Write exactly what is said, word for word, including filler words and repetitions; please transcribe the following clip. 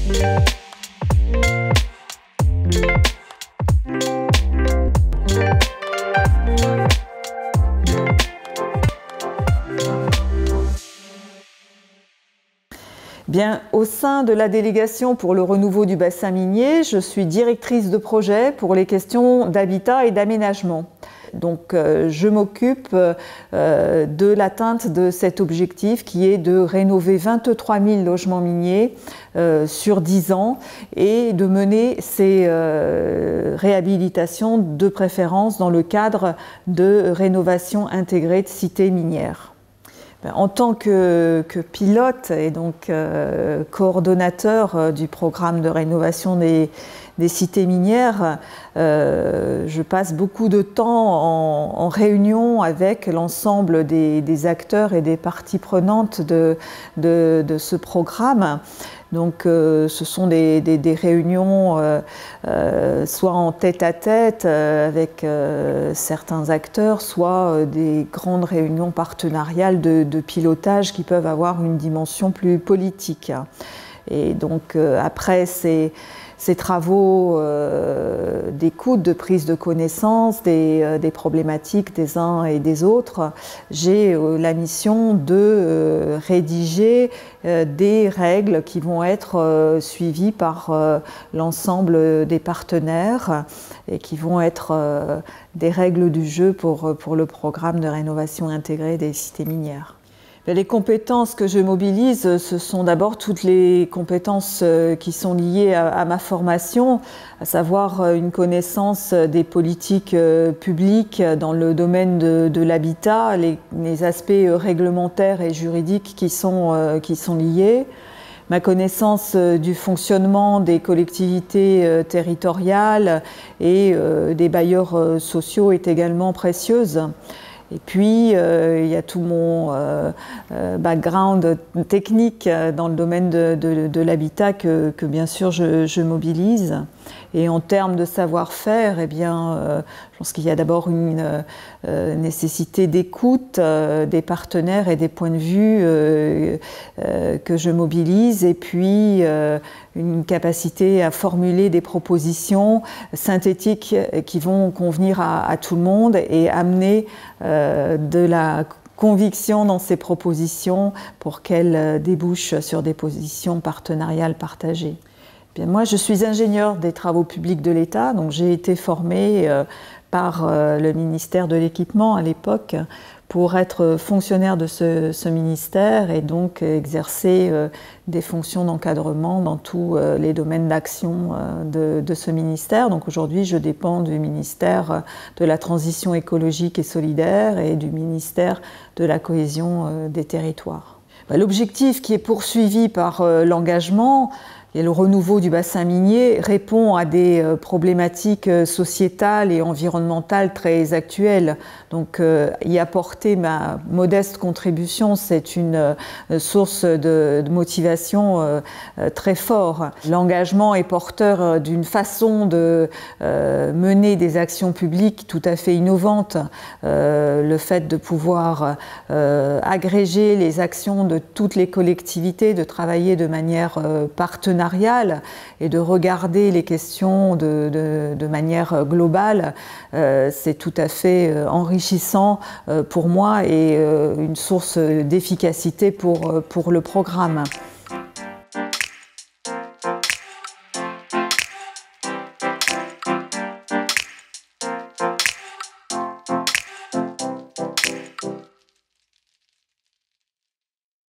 Bien, au sein de la délégation pour le renouveau du bassin minier, je suis directrice de projet pour les questions d'habitat et d'aménagement. Donc euh, je m'occupe euh, de l'atteinte de cet objectif qui est de rénover vingt-trois mille logements miniers euh, sur dix ans et de mener ces euh, réhabilitations de préférence dans le cadre de rénovation intégrée de cités minières. En tant que, que pilote et donc euh, coordonnateur euh, du programme de rénovation des, des cités minières, euh, je passe beaucoup de temps en, en réunion avec l'ensemble des, des acteurs et des parties prenantes de, de, de ce programme. Donc euh, ce sont des, des, des réunions euh, euh, soit en tête-à-tête euh, avec euh, certains acteurs, soit euh, des grandes réunions partenariales de, de pilotage qui peuvent avoir une dimension plus politique. Et donc euh, après ces, ces travaux euh, d'écoute, de prise de connaissance des, euh, des problématiques des uns et des autres, j'ai euh, la mission de euh, rédiger euh, des règles qui vont être euh, suivies par euh, l'ensemble des partenaires et qui vont être euh, des règles du jeu pour, pour le programme de rénovation intégrée des cités minières. Les compétences que je mobilise, ce sont d'abord toutes les compétences qui sont liées à ma formation, à savoir une connaissance des politiques publiques dans le domaine de, de l'habitat, les, les aspects réglementaires et juridiques qui sont, qui sont liés. Ma connaissance du fonctionnement des collectivités territoriales et des bailleurs sociaux est également précieuse. Et puis, euh, il y a tout mon euh, background technique dans le domaine de, de, de l'habitat que, que, bien sûr, je, je mobilise. Et en termes de savoir-faire, eh bien, euh, je pense qu'il y a d'abord une euh, nécessité d'écoute euh, des partenaires et des points de vue euh, euh, que je mobilise, et puis euh, une capacité à formuler des propositions synthétiques qui vont convenir à, à tout le monde et amener euh, de la conviction dans ces propositions pour qu'elles débouchent sur des positions partenariales partagées. Bien, moi, je suis ingénieure des travaux publics de l'État, donc j'ai été formée euh, par euh, le ministère de l'Équipement à l'époque pour être fonctionnaire de ce, ce ministère et donc exercer euh, des fonctions d'encadrement dans tous euh, les domaines d'action euh, de, de ce ministère. Donc aujourd'hui, je dépends du ministère de la Transition écologique et solidaire et du ministère de la Cohésion euh, des territoires. L'objectif qui est poursuivi par euh, l'engagement et le renouveau du bassin minier répond à des problématiques sociétales et environnementales très actuelles. Donc euh, y apporter ma modeste contribution, c'est une euh, source de, de motivation euh, très forte. L'engagement est porteur d'une façon de euh, mener des actions publiques tout à fait innovantes. Euh, le fait de pouvoir euh, agréger les actions de toutes les collectivités, de travailler de manière euh, partenariale et de regarder les questions de, de, de manière globale, euh, c'est tout à fait enrichissant euh, pour moi et euh, une source d'efficacité pour, pour le programme.